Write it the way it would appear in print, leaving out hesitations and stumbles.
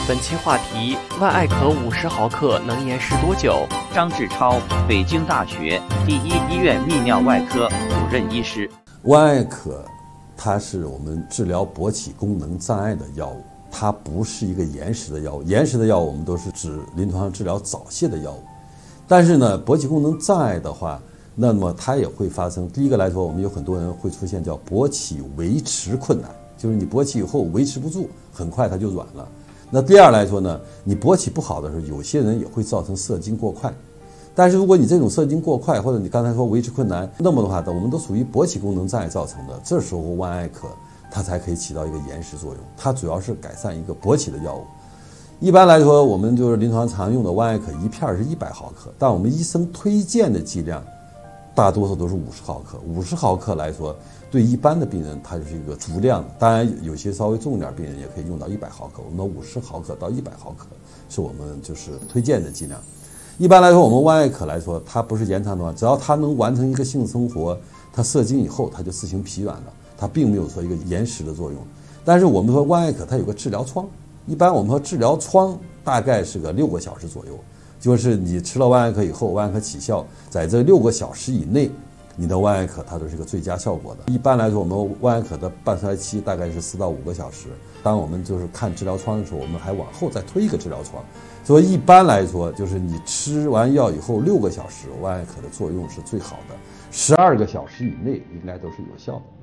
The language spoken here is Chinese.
本期话题：万艾可50毫克能延时多久？ 张志超，北京大学第一医院泌尿外科主任医师。 万艾可，它是我们治疗勃起功能障碍的药物，它不是一个延时的药物。延时的药物我们都是指临床上治疗早泄的药物，但是呢，勃起功能障碍的话，那么它也会发生。第一个来说，我们有很多人会出现叫勃起维持困难，就是你勃起以后维持不住，很快它就软了。那第二来说呢，你勃起不好的时候，有些人也会造成射精过快。但是如果你这种射精过快，或者你刚才说维持困难，那么的话，我们都属于勃起功能障碍造成的。这时候万艾可它才可以起到一个延时作用，它主要是改善一个勃起的药物。一般来说，我们就是临床常用的万艾可一片是100毫克，但我们医生推荐的剂量大多数都是50毫克。50毫克来说，对一般的病人它就是一个足量，当然有些稍微重一点病人也可以用到100毫克。我们的50毫克到100毫克是我们就是推荐的剂量。一般来说，我们万艾可来说，它不是延长短，只要它能完成一个性生活，它射精以后它就自行疲软了，它并没有说一个延时的作用。但是我们说万艾可它有个治疗窗，一般我们说治疗窗大概是个6个小时左右，就是你吃了万艾可以后，万艾可起效，在这6个小时以内，你的万艾可它都是一个最佳效果的。一般来说，我们万艾可的半衰期大概是4到5个小时。当我们就是看治疗窗的时候，我们还往后再推一个治疗窗。所以一般来说，就是你吃完药以后6个小时，万艾可的作用是最好的，12个小时以内应该都是有效的。